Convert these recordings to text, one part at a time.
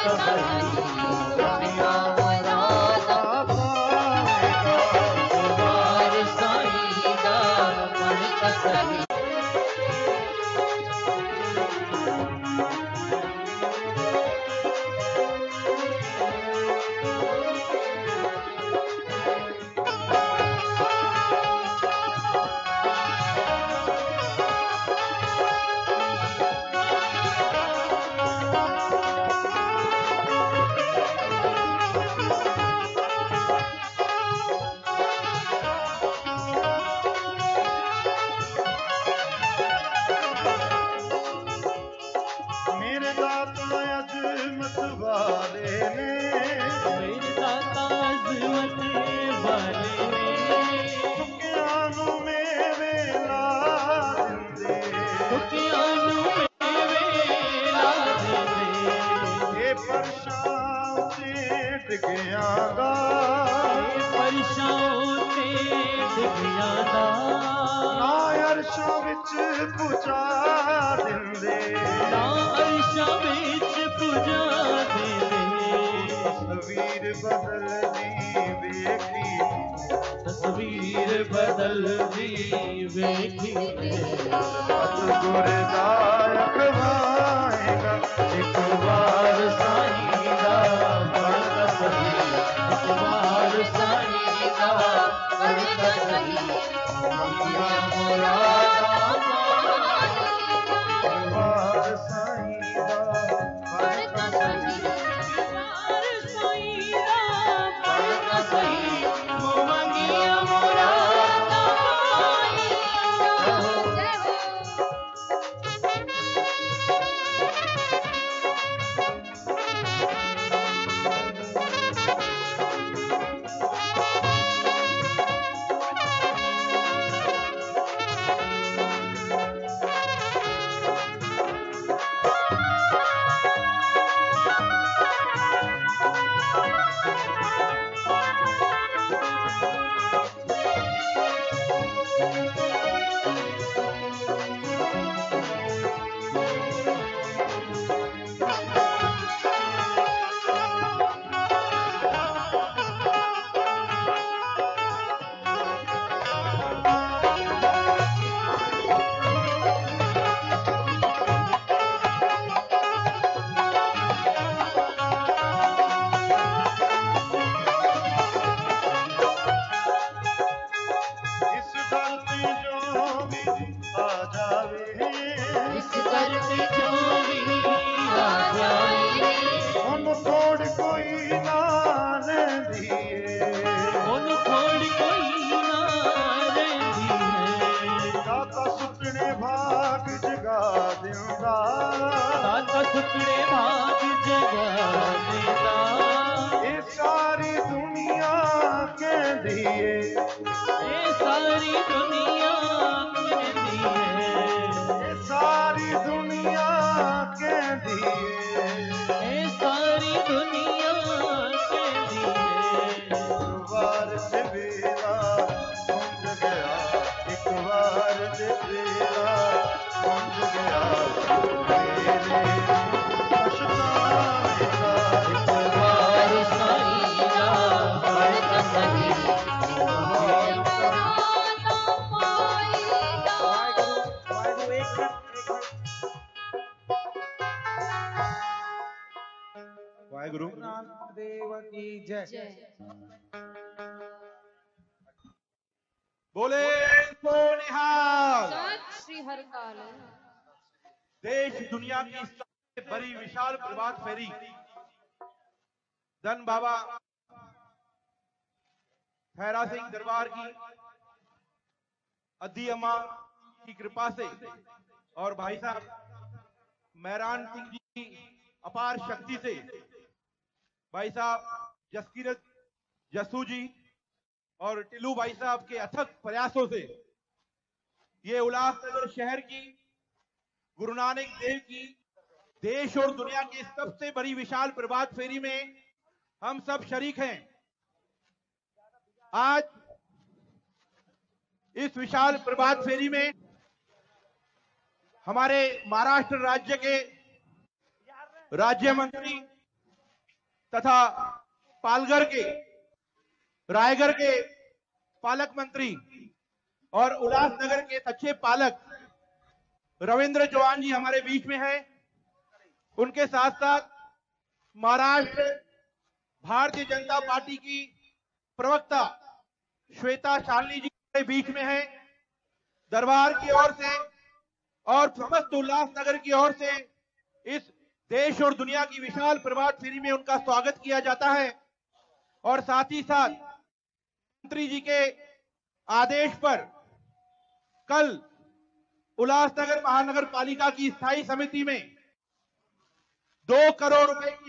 तस्वीर बदल दी वेखी सतगुर दा अखवाएगा एक बार साईं दा पढ़ता सही एक बार साईं दा पढ़ता सही मंगिया मुरादा एक बार साईं दा पढ़ता सही बोले सोनिहाल। श्री हरकाल। देश दुनिया की सबसे बड़ी विशाल प्रभात फेरी धन बाबा खैरा सिंह दरबार की अद्दी अम्मा की कृपा से और भाई साहब मेहरान सिंह जी की अपार शक्ति से भाई साहब जसकीरत जसू जी और टिल्लू भाई साहब के अथक प्रयासों से ये उल्लासनगर शहर की गुरु नानक देव की देश और दुनिया की सबसे बड़ी विशाल प्रभात फेरी में हम सब शरीक हैं। आज इस विशाल प्रभात फेरी में हमारे महाराष्ट्र राज्य के राज्य मंत्री तथा पालघर के, रायगढ़ के पालक मंत्री और उल्लासनगर के सच्चे पालक रविंद्र चौहान जी हमारे बीच में हैं। उनके साथ साथ महाराष्ट्र भारतीय जनता पार्टी की प्रवक्ता श्वेता शालिनी जी हमारे बीच में हैं। दरबार की ओर से और समस्त उल्लासनगर की ओर से इस देश और दुनिया की विशाल प्रभात फेरी में उनका स्वागत किया जाता है। और साथ ही साथ मंत्री जी के आदेश पर कल उल्लासनगर महानगर पालिका की स्थायी समिति में 2 करोड़ रुपए की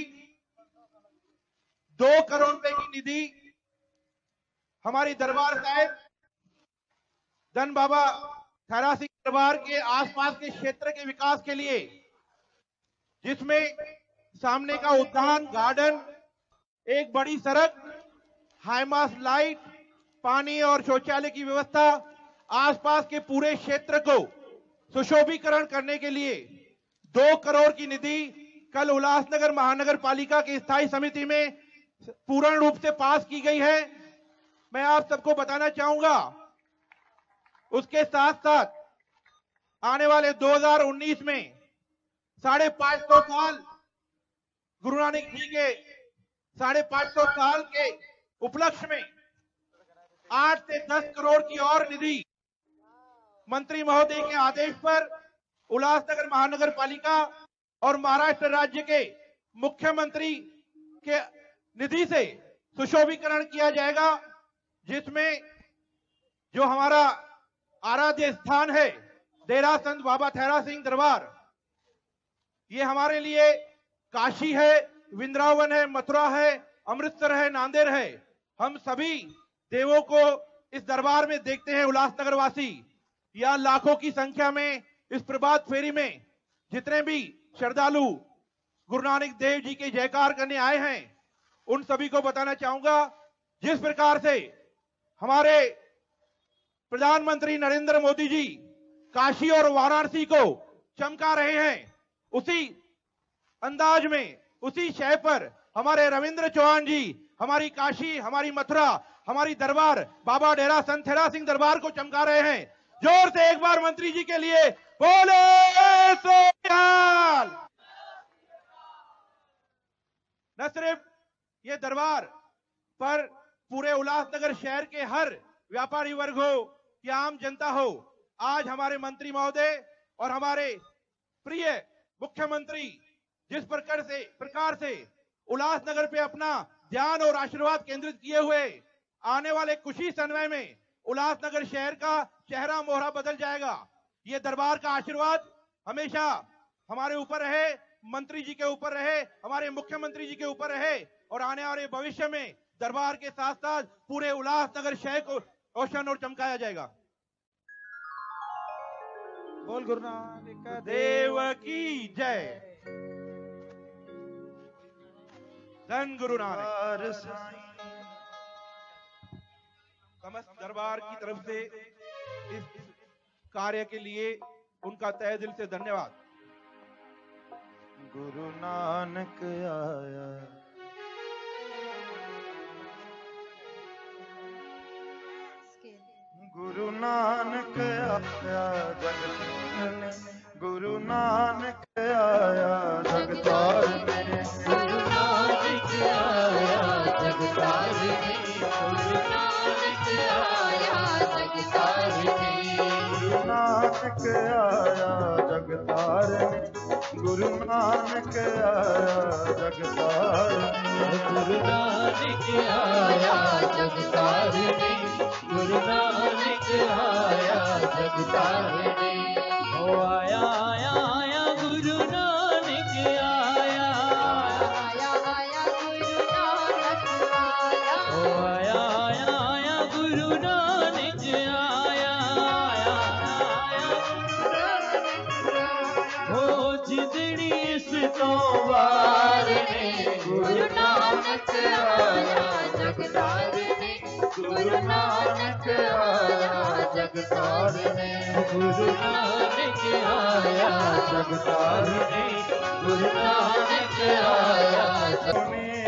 निधि हमारी दरबार साहिब धन बाबा खैरा सिंह दरबार के आसपास के क्षेत्र के विकास के लिए, जिसमें सामने का उद्यान, गार्डन, एक बड़ी सड़क, हाईमास लाइट, पानी और शौचालय की व्यवस्था, आसपास के पूरे क्षेत्र को सुशोभीकरण करने के लिए 2 करोड़ की निधि कल उल्लासनगर महानगर पालिका की स्थायी समिति में पूर्ण रूप से पास की गई है। मैं आप सबको बताना चाहूंगा, उसके साथ साथ आने वाले 2019 में 550 साल गुरु नानक जी के 550 साल के उपलक्ष्य में 8 से 10 करोड़ की और निधि मंत्री महोदय के आदेश पर उल्लासनगर महानगर पालिका और महाराष्ट्र राज्य के मुख्यमंत्री के निधि से सुशोभीकरण किया जाएगा, जिसमें जो हमारा आराध्य स्थान है डेरा संत बाबा खैरा सिंह दरबार, ये हमारे लिए काशी है, वृंदावन है, मथुरा है, अमृतसर है, नांदेड़ है। हम सभी देवों को इस दरबार में देखते हैं। उल्लासनगर वासी यहाँ लाखों की संख्या में इस प्रभात फेरी में जितने भी श्रद्धालु गुरु नानक देव जी के जयकार करने आए हैं, उन सभी को बताना चाहूंगा, जिस प्रकार से हमारे प्रधानमंत्री नरेंद्र मोदी जी काशी और वाराणसी को चमका रहे हैं, उसी अंदाज में, उसी शय पर हमारे रविंद्र चौहान जी हमारी काशी, हमारी मथुरा, हमारी दरबार बाबा डेरा संत खैरा सिंह दरबार को चमका रहे हैं। जोर से एक बार मंत्री जी के लिए बोले सोनिहाल। न सिर्फ ये दरबार पर पूरे उल्लासनगर शहर के हर व्यापारी वर्ग हो या आम जनता हो, आज हमारे मंत्री महोदय और हमारे प्रिय मुख्यमंत्री जिस प्रकार से उल्लासनगर पे अपना ध्यान और आशीर्वाद केंद्रित किए हुए, आने वाले कुछ ही समय में उल्लासनगर शहर का चेहरा मोहरा बदल जाएगा। ये दरबार का आशीर्वाद हमेशा हमारे ऊपर रहे, मंत्री जी के ऊपर रहे, हमारे मुख्यमंत्री जी के ऊपर रहे, और आने वाले भविष्य में दरबार के साथ साथ पूरे उल्लासनगर शहर को रोशन और चमकाया जाएगा। बोल गुरु नानक देव की जय। धन गुरु नानक। समस्त दरबार की तरफ से इस कार्य के लिए उनका तहे दिल से धन्यवाद। गुरु नानक आया, गुरु नानक आया जग तारने, गुरु नानक आया जग तारने, गुरु नानक आया जग तारने, गुरु नानक आया जग तारने, गुरु नानक आया जग तारने, गुरु नानक आया जग तारने, गुरु नानक आया जग तारने, गुरु नानक आया जग तारने। ओ आया आया आया गुरु नानक आया, आया आया गुरु नानक आया, ओ आया आया आया गुरु नानक आया, आया आया ओ जिंदड़ी इस तो वारने, गुरु नानक आया जग तारने, गुरु नानक आया जग तारने, गुरु नानक आया जग तारने, गुरु नानक आया जग तारने।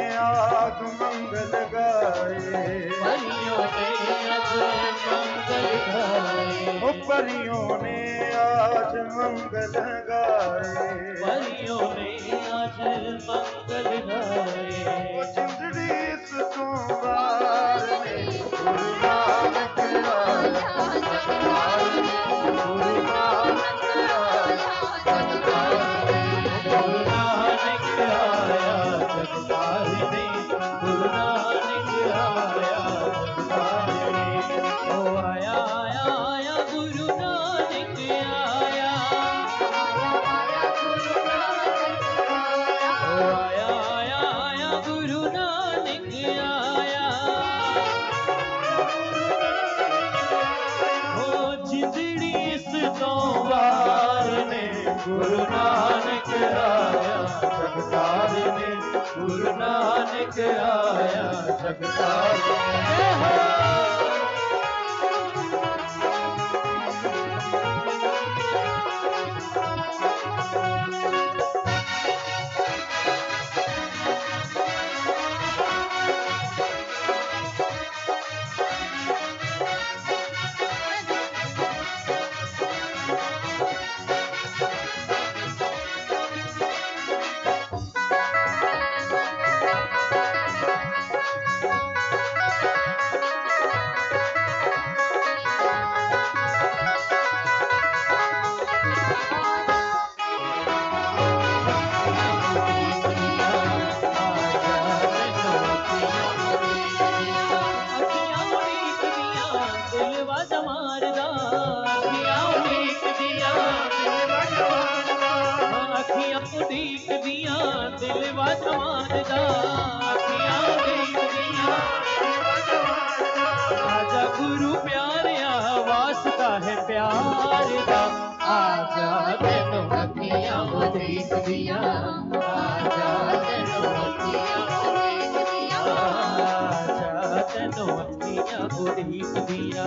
आज मंगल गाए, परियों ने आज मंगल गाए, ओ परियों ने आज मंगल गाए, परियों ने आज मंगल गाए। ओ जिंदड़ी इस सोमवार में गुरु नानक आया जगतार में, गुरु नानक आया जगतार में, गुरु नानक आया जगतार में, गुरु नानक आया जगतार में। ओ आया आया आया गुरु नानक आया, ओ आया आया आया गुरु नानक आया। ओ जिंदड़ी इस सोमवार ने गुरु नानक आया जगतार में, गुरु नानक आया जगतार में। आजा गुरु प्यारिया वास्ता है प्यार दा, आजा तेनों अखियां उदीक दिया, आजा तेनों अखियां उदीक दिया, आजा तेनों अखियां उदीक दिया।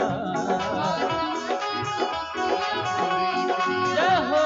जय हो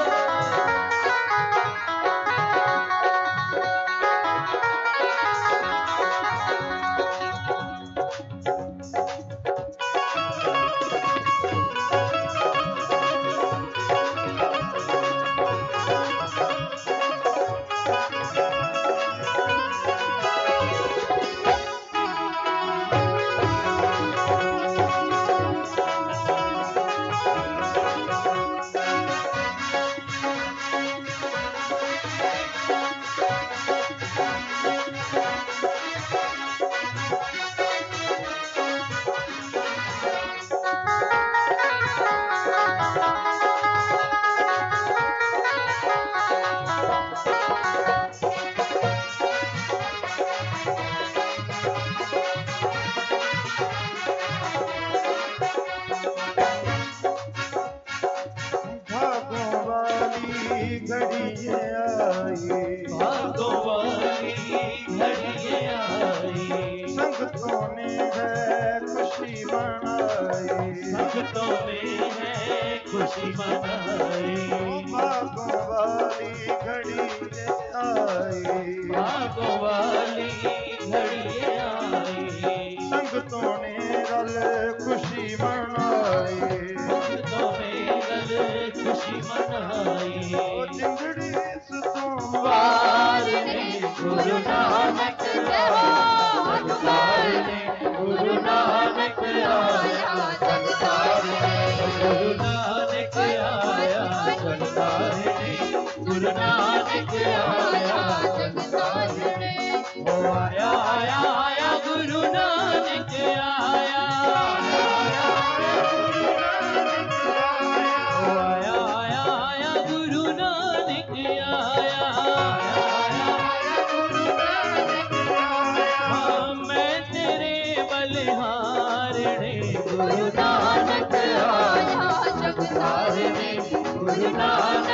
घड़िए आई, भागो वाली घड़िए आई, संगतों ने है खुशी मनाई, संगतों में है खुशी मनाई। भागों वाली घड़िए आई, भागो वाली घड़िए आई, संगतों ने रल खुशी मनाई, संगतों में रल खुशी मनाई। ओ जिंदड़ी इस सोमवार ने गुरु नानक आया जगतार में, गुरु नानक आया जगतार में, गुरु नानक आया जगतार में, गुरु नानक आया जगतार में। ओ आया आया आया गुरु नानक आया, ओ आया आया आया गुरु नानक आया। हाँ मैं तेरे बलिहारणे गुरु नानक आया जगतार में, गुरु नानक